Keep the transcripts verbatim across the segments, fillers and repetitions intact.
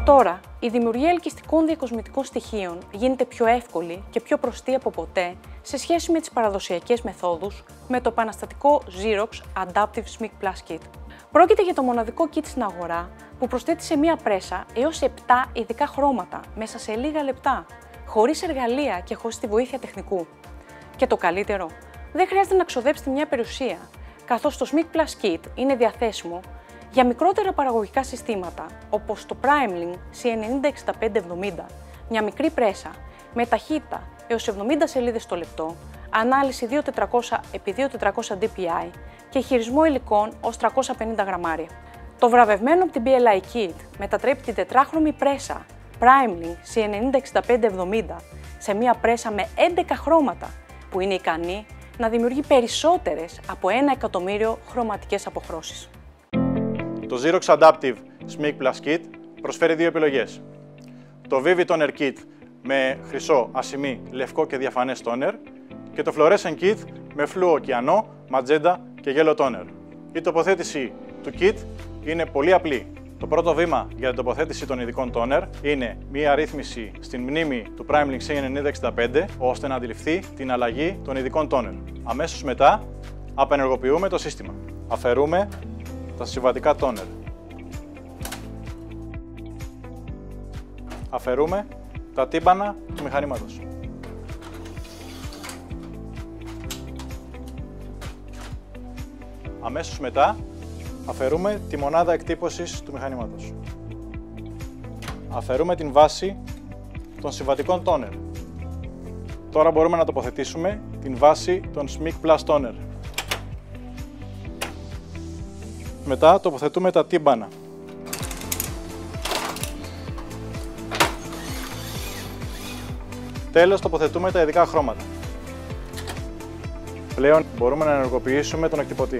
Τώρα, η δημιουργία ελκυστικών διακοσμητικών στοιχείων γίνεται πιο εύκολη και πιο προστή από ποτέ σε σχέση με τις παραδοσιακές μεθόδους με το επαναστατικό Xerox Adaptive Smyk Plus Kit. Πρόκειται για το μοναδικό kit στην αγορά που προσθέτει σε μία πρέσα έως επτά ειδικά χρώματα μέσα σε λίγα λεπτά, χωρίς εργαλεία και χωρίς τη βοήθεια τεχνικού. Και το καλύτερο, δεν χρειάζεται να ξοδέψετε μια περιουσία, καθώς το Smyk Plus Kit είναι διαθέσιμο για μικρότερα παραγωγικά συστήματα, όπως το Primeling σι ενενήντα εξήντα πέντε εβδομήντα, μια μικρή πρέσα με ταχύτητα έως εβδομήντα σελίδες το λεπτό, ανάλυση δύο χιλιάδες τετρακόσια επί δύο χιλιάδες τετρακόσια ντι πι άι και χειρισμό υλικών ως τριακόσια πενήντα γραμμάρια. Το βραβευμένο από την μπι ελ άι Kit μετατρέπει την τετράχρωμη πρέσα Primeling σι ενενήντα εξήντα πέντε εβδομήντα σε μια πρέσα με έντεκα χρώματα που είναι ικανή να δημιουργεί περισσότερες από ένα εκατομμύριο χρωματικές αποχρώσεις. Το Xerox Adaptive Smyk Plus Kit προσφέρει δύο επιλογές. Το Vivid Toner Kit με χρυσό, ασημί, λευκό και διαφανές toner και το Fluorescent Kit με φλούο κιανό, ματζέντα και γέλο toner. Η τοποθέτηση του kit είναι πολύ απλή. Το πρώτο βήμα για την τοποθέτηση των ειδικών toner είναι μία ρύθμιση στην μνήμη του Primeling σι ενενήντα εξήντα πέντε ώστε να αντιληφθεί την αλλαγή των ειδικών toner. Αμέσως μετά απενεργοποιούμε το σύστημα. Αφαιρούμε τα συμβατικά toner. Αφαιρούμε τα τύμπανα του μηχανήματος. Αμέσως μετά αφαιρούμε τη μονάδα εκτύπωσης του μηχανήματος. Αφαιρούμε την βάση των συμβατικών toner. Τώρα μπορούμε να τοποθετήσουμε την βάση των Smyk Plus Toner. Μετά τοποθετούμε τα τύμπανα. Τέλος τοποθετούμε τα ειδικά χρώματα. Πλέον μπορούμε να ενεργοποιήσουμε τον εκτυπωτή.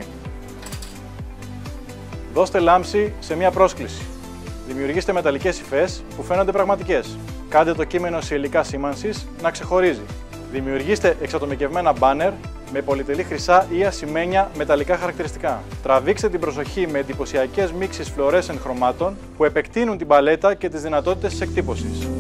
Δώστε λάμψη σε μία πρόσκληση. Δημιουργήστε μεταλλικές υφές που φαίνονται πραγματικές. Κάντε το κείμενο σε υλικά σήμανσης να ξεχωρίζει. Δημιουργήστε εξατομικευμένα μπάνερ με πολυτελή χρυσά ή ασημένια μεταλλικά χαρακτηριστικά. Τραβήξτε την προσοχή με εντυπωσιακές μίξεις φλουορέσεντ χρωμάτων που επεκτείνουν την παλέτα και τις δυνατότητες της εκτύπωσης.